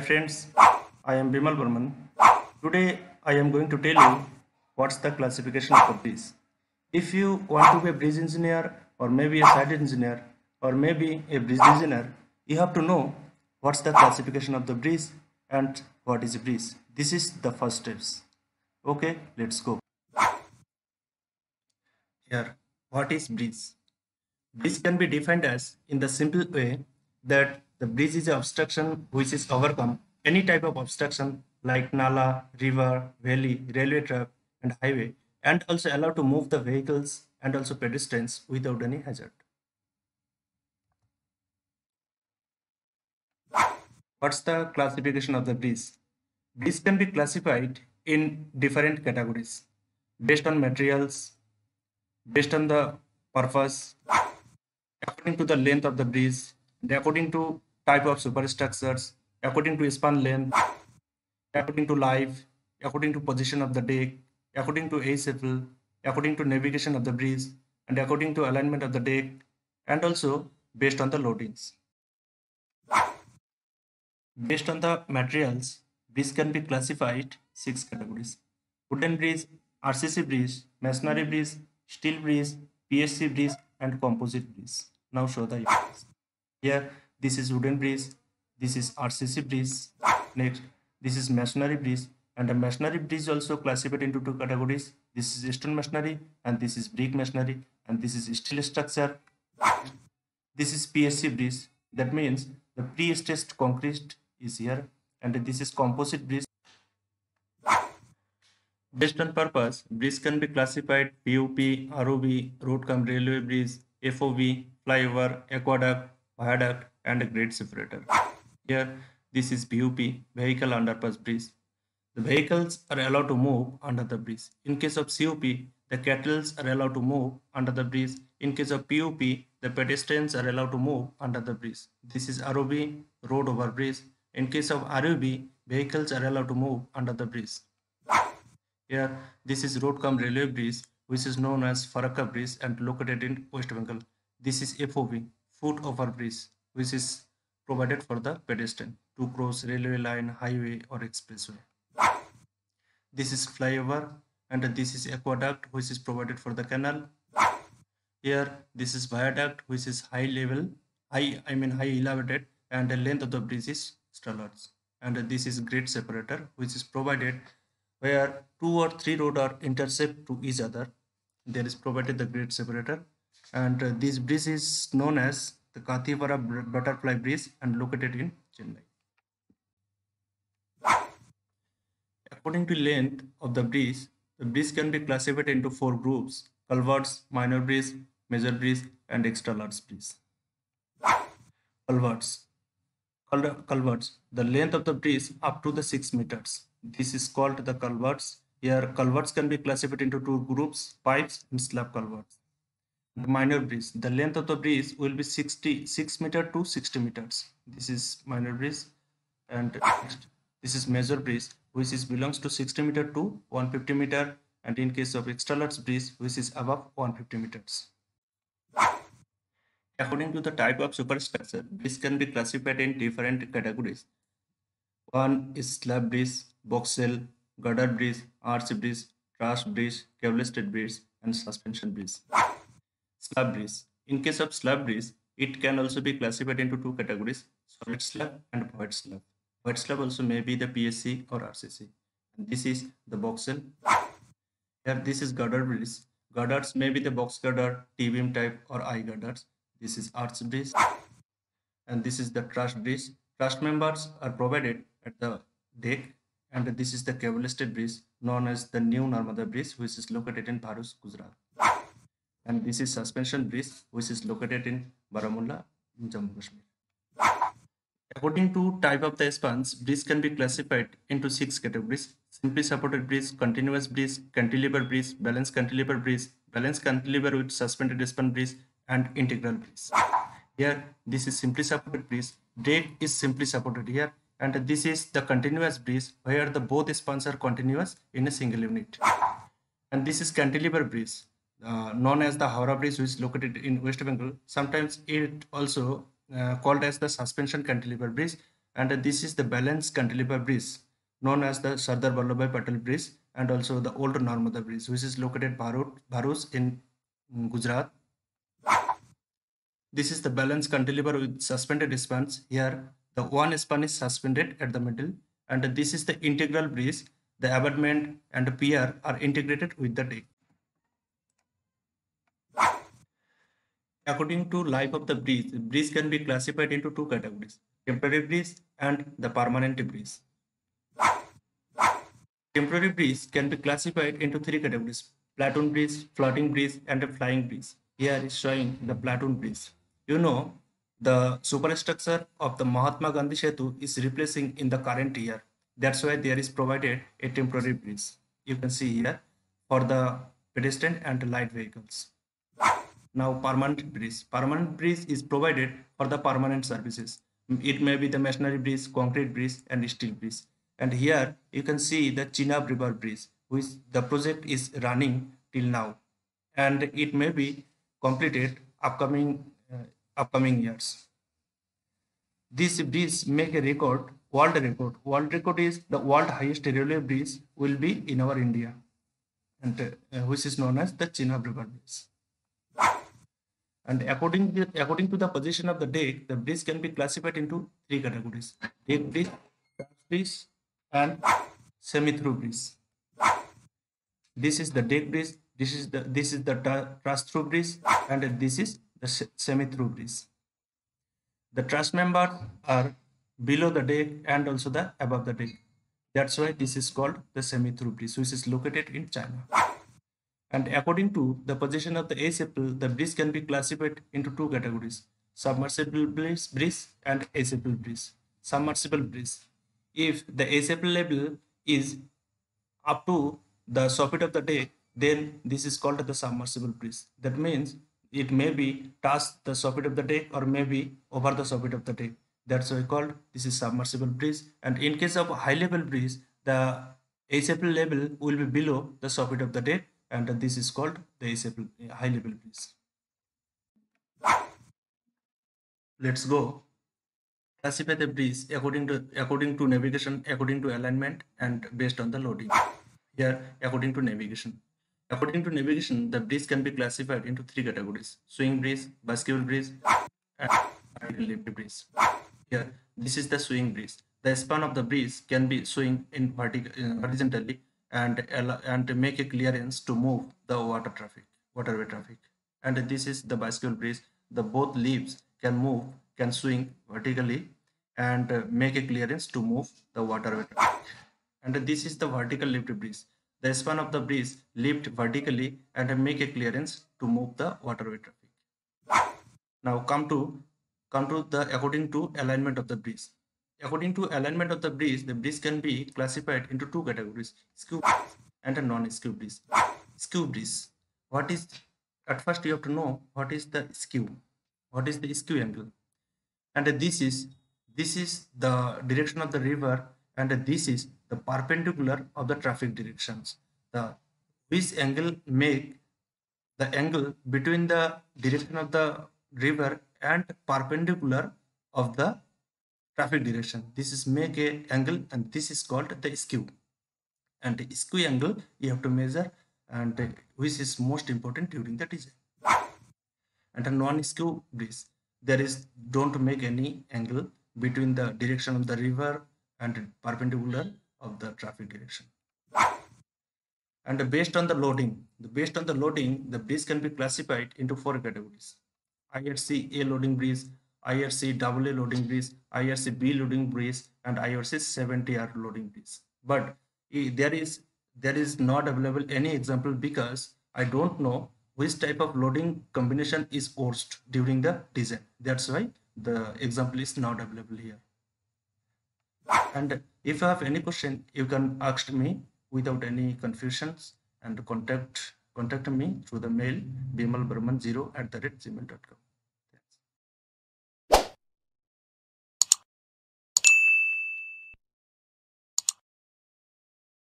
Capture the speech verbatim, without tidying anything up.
friends, I am Bimal Burman. Today I am going to tell you what's the classification of a bridge. If you want to be a bridge engineer or maybe a site engineer or maybe a bridge designer, you have to know what's the classification of the bridge and what is a bridge. This is the first steps. Okay, let's go. Here, what is bridge? Bridge can be defined as in the simple way that the bridge is an obstruction which is overcome any type of obstruction like nala, river, valley, railway track and highway, and also allow to move the vehicles and also pedestrians without any hazard. What's the classification of the bridge? Bridge can be classified in different categories based on materials, based on the purpose, according to the length of the bridge, and according to type of superstructures, according to span length, according to life, according to position of the deck, according to A S F L, according to navigation of the bridge, and according to alignment of the deck, and also based on the loadings. Based on the materials, bridge can be classified six categories: wooden bridge, R C C bridge, masonry bridge, steel bridge, P S C bridge, and composite bridge. Now show the images. Here, this is wooden bridge, this is R C C bridge. Next, this is masonry bridge, and the masonry bridge also classified into two categories. This is stone masonry, and this is brick masonry, and this is steel structure. This is P S C bridge. That means the pre-stressed concrete is here, and this is composite bridge. Based on purpose, bridge can be classified P O P, R O B, road cum railway bridge, F O B, flyover, aqueduct, viaduct, and a grade separator. Here, this is P O P, vehicle underpass bridge. The vehicles are allowed to move under the bridge. In case of C O P, the cattle are allowed to move under the bridge. In case of P O P, the pedestrians are allowed to move under the bridge. This is R O B, road over bridge. In case of R O B, vehicles are allowed to move under the bridge. Here, this is road cum railway bridge, which is known as Farakka bridge and located in West Bengal. This is F O B, foot over bridge, which is provided for the pedestrian to cross railway line, highway, or expressway. This is flyover, and this is aqueduct, which is provided for the canal. Here, this is viaduct, which is high level, high, I mean high elevated, and the length of the bridge is stallers. And this is grade separator, which is provided where two or three roads are intercept to each other. There is provided the grade separator, and uh, this bridge is known as the Kathipara Butterfly Bridge and located in Chennai. According to length of the bridge, the bridge can be classified into four groups: culverts, minor bridge, major bridge, and extra large bridge. Culverts. Culverts. The length of the bridge up to the six meters. This is called the culverts. Here, culverts can be classified into two groups: pipes and slab culverts. The minor bridge. The length of the bridge will be sixty-six meter to sixty meters. This is minor bridge, and next, this is major bridge, which is belongs to sixty meter to one hundred fifty meter, and in case of extra large bridge, which is above one hundred fifty meters. According to the type of superstructure, bridge can be classified in different categories. One is slab bridge, box cell, girder bridge, arch bridge, truss bridge, cable-stayed bridge, and suspension bridge. Slab bridge. In case of slab bridge, it can also be classified into two categories: solid slab and void slab. Void slab also may be the P S C or R C C. And this is the box cell. Here, this is girder bridge. Girders may be the box girder, T-beam type, or I girders. This is arch bridge, and this is the truss bridge. Truss members are provided at the deck, and this is the cable-stayed bridge known as the New Narmada Bridge, which is located in Bharuch, Gujarat. And this is suspension bridge, which is located in Baramulla, Jammu Kashmir. According to type of the spans, bridge can be classified into six categories: simply supported bridge, continuous bridge, cantilever bridge, balance cantilever bridge, balance cantilever with suspended span bridge, and integral bridge. Here, this is simply supported bridge. Deck is simply supported here, and this is the continuous bridge where the both spans are continuous in a single unit. And this is cantilever bridge, uh, known as the Howrah Bridge, which is located in West Bengal. Sometimes it also uh, called as the suspension cantilever bridge, and this is the Balance Cantilever Bridge, known as the Sardar Vallabhbhai Patel Bridge, and also the Old Narmada Bridge, which is located at Bharuch in Gujarat. This is the balance cantilever with suspended spans. Here, the one span is suspended at the middle, and this is the integral bridge. The abutment and the pier are integrated with the deck. According to life of the bridge, the bridge can be classified into two categories: temporary bridge and the permanent bridge. Temporary bridge can be classified into three categories: platoon bridge, floating bridge, and a flying bridge. Here is showing the platoon bridge. You know, the superstructure of the Mahatma Gandhi Setu is replacing in the current year. That's why there is provided a temporary bridge. You can see here for the pedestrian and light vehicles. Now, permanent bridge. Permanent bridge is provided for the permanent services. It may be the masonry bridge, concrete bridge, and steel bridge. And here you can see the Chenab River Bridge, which the project is running till now, and it may be completed upcoming uh, upcoming years. This bridge make a record, world record. World record is the world highest railway bridge will be in our India, and uh, which is known as the Chenab River Bridge. And according to, according to the position of the deck, the bridge can be classified into three categories: deck bridge, truss bridge, and semi-through bridge. This is the deck bridge. This is the this is the truss through bridge, and this is the semi-through bridge. The truss members are below the deck and also the above the deck. That's why this is called the semi-through bridge, which is located in China. And according to the position of the asepal, the bridge can be classified into two categories: submersible bridge, bridge and asepal bridge. Submersible bridge. If the asepal level is up to the soffit of the deck, then this is called the submersible bridge. That means it may be past the soffit of the deck or maybe over the soffit of the deck. That's why called this is submersible bridge. And in case of high level bridge, the asepal level will be below the soffit of the deck, and this is called the asepal high level bridge. Let's go. Classify the bridge according to according to navigation, according to alignment, and based on the loading. Here, according to navigation. According to navigation, the bridge can be classified into three categories: swing bridge, bascule bridge, and vertical lift bridge. Here, this is the swing bridge. The span of the bridge can be swing in vertical, uh, horizontally and and make a clearance to move the water traffic, waterway traffic. And this is the bascule bridge. The both leaves can move, can swing vertically and uh, make a clearance to move the waterway traffic. And this is the vertical lift bridge. The span of the bridge lift vertically and make a clearance to move the waterway traffic. Now come to come to the according to alignment of the bridge. According to alignment of the bridge, the bridge can be classified into two categories: skew and a non-skew bridge. Skew bridge. What is at first you have to know what is the skew. What is the skew angle? And this is this is the direction of the river, and this is the perpendicular of the traffic directions. The which angle make the angle between the direction of the river and perpendicular of the traffic direction. This is make a angle, and this is called the skew. And the skew angle you have to measure, and which is most important during the design. And a non-skew bridge, there is don't make any angle between the direction of the river and perpendicular of the traffic direction. And based on the loading, based on the loading, the bridge can be classified into four categories: I R C A loading bridge, I R C double A loading bridge, I R C B loading bridge, and I R C seventy R loading bridge. But there is there is not available any example because I don't know which type of loading combination is worst during the design. That's why the example is not available here. And if you have any question, you can ask me without any confusions, and contact contact me through the mail bimal burman zero at the rate gmail dot com.